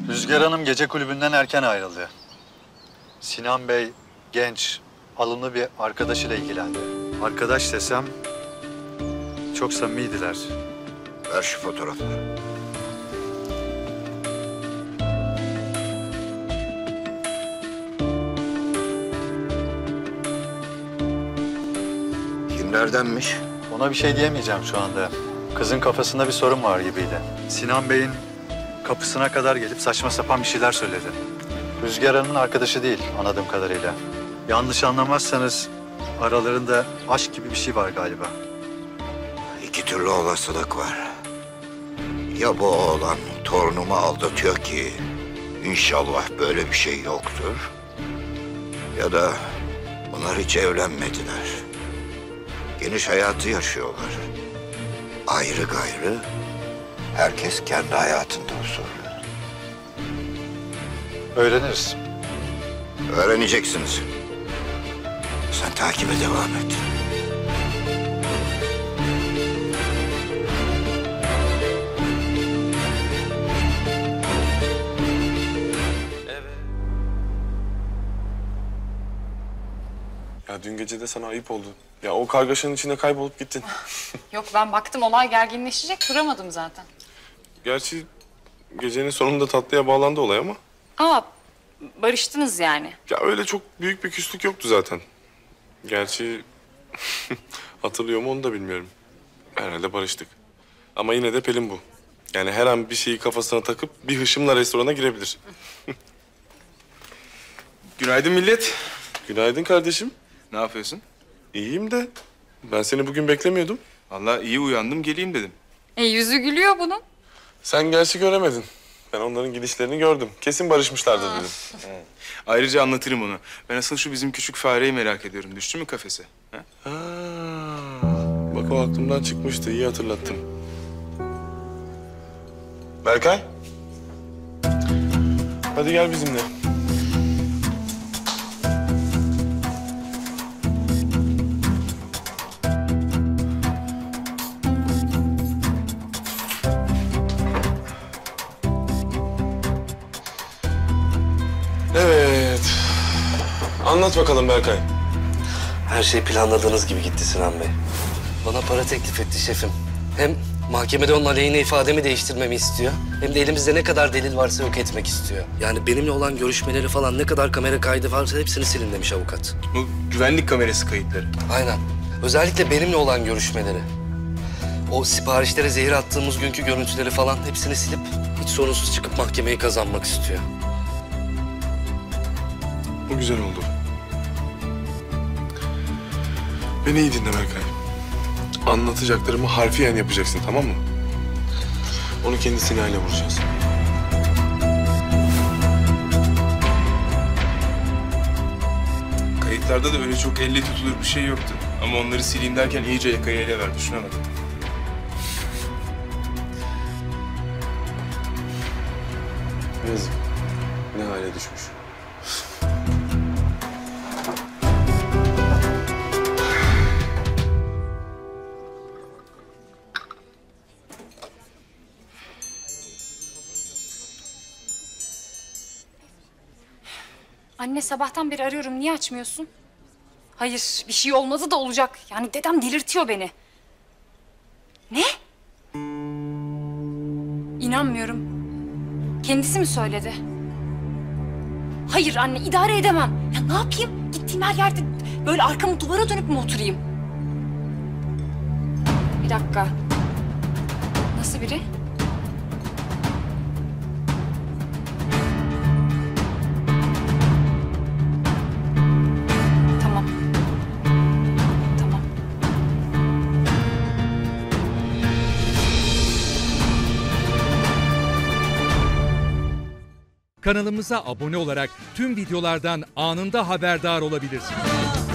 Rüzgar Hanım gece kulübünden erken ayrıldı. Sinan Bey genç, alımlı bir arkadaşıyla ilgilendi. Arkadaş desem çok samimiydiler. Ver şu fotoğrafları. Kimlerdenmiş? Ona bir şey diyemeyeceğim şu anda. Kızın kafasında bir sorun var gibiydi. Sinan Bey'in kapısına kadar gelip saçma sapan bir şeyler söyledi. Rüzgar Hanım'ın arkadaşı değil anladığım kadarıyla. Yanlış anlamazsanız aralarında aşk gibi bir şey var galiba. İki türlü olasılık var. Ya bu oğlan torunumu aldatıyor ki inşallah böyle bir şey yoktur. Ya da bunlar hiç evlenmediler. Geniş hayatı yaşıyorlar. Ayrı gayrı, herkes kendi hayatında huzurlu. Öğreniriz. Öğreneceksiniz. Sen takibe devam et. Ya dün gece de sana ayıp oldu. Ya o kargaşanın içinde kaybolup gittin. Yok ben baktım olay gerginleşecek duramadım zaten. Gerçi gecenin sonunda tatlıya bağlandı olay ama. Aa barıştınız yani. Ya öyle çok büyük bir küslük yoktu zaten. Gerçi hatırlıyor mu onu da bilmiyorum. Herhalde barıştık. Ama yine de Pelin bu. Yani her an bir şeyi kafasına takıp bir hışımla restorana girebilir. Günaydın millet. Günaydın kardeşim. Ne yapıyorsun? İyiyim de ben seni bugün beklemiyordum. Vallahi iyi uyandım geleyim dedim. Yüzü gülüyor bunun. Sen gerçi göremedin. Ben onların gidişlerini gördüm. Kesin barışmışlardır dedim. Ayrıca anlatırım onu. Ben asıl şu bizim küçük fareyi merak ediyorum. Düştü mü kafese? Ha? Ha, bak o aklımdan çıkmıştı. İyi hatırlattın. Berkay. Hadi gel bizimle. Evet. Anlat bakalım Berkay. Her şey planladığınız gibi gitti Sinan Bey. Bana para teklif etti şefim. Hem mahkemede onun aleyhine ifademi değiştirmemi istiyor. Hem de elimizde ne kadar delil varsa yok etmek istiyor. Yani benimle olan görüşmeleri falan ne kadar kamera kaydı varsa hepsini silin demiş avukat. Bu güvenlik kamerası kayıtları. Aynen. Özellikle benimle olan görüşmeleri. O siparişlere zehir attığımız günkü görüntüleri falan hepsini silip hiç sorunsuz çıkıp mahkemeyi kazanmak istiyor. Bu güzel oldu. Beni iyi dinle Berkay. Anlatacaklarımı harfiyen yapacaksın, tamam mı? Onu kendi silahıyla vuracağız. Kayıtlarda da öyle çok elle tutulur bir şey yoktu. Ama onları sileyim derken iyice yakayı ele verdi. Şuna bak. Yazık. Ne hale düşmüş. Anne sabahtan beri arıyorum niye açmıyorsun? Hayır bir şey olmadı da olacak. Yani dedem delirtiyor beni. Ne? İnanmıyorum. Kendisi mi söyledi? Hayır anne idare edemem. Ya ne yapayım? Gittiğim her yerde böyle arkamı duvara dönüp mü oturayım? Bir dakika. Nasıl biri? Tamam. Tamam. Kanalımıza abone olarak tüm videolardan anında haberdar olabilirsiniz.